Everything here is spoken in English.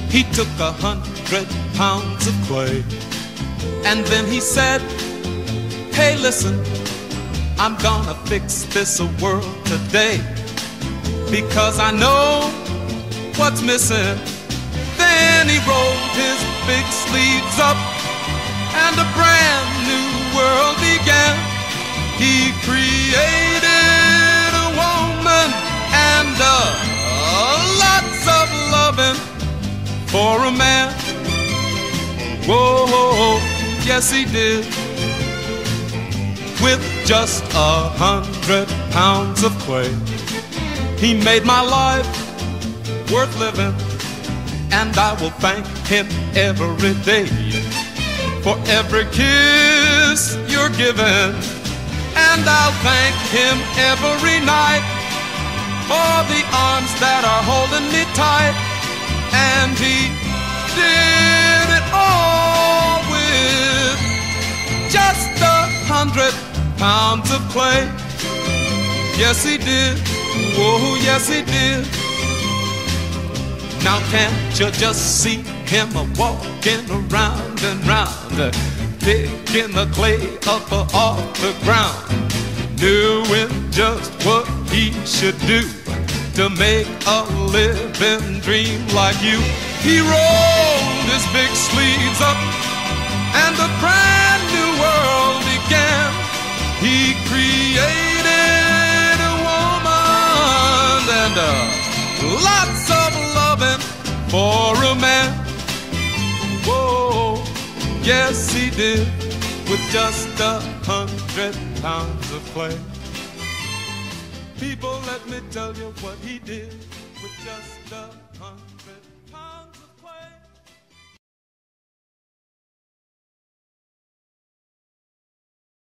He took 100 pounds of clay, and then he said, hey, listen, I'm gonna fix this world today, because I know what's missing. Then he rolled his big sleeves up, and a brand new world began. He created a woman and lots of loving for a man. Whoa, yes he did. With just 100 pounds of clay, he made my life worth living, and I will thank him every day for every kiss you're giving, and I'll thank him every night for the arms that are holding me tight. And he did it all with just 100 pounds of clay. Yes he did, oh yes he did. Now can't you just see him walking around and round, picking the clay up off the ground, doing just what he should do to make a living dream like you. He rolled his big sleeves up, and a brand new world began. He created a woman and lots of loving for a man. Whoa, yes he did, with just 100 pounds of clay. People, let me tell you what he did with just 100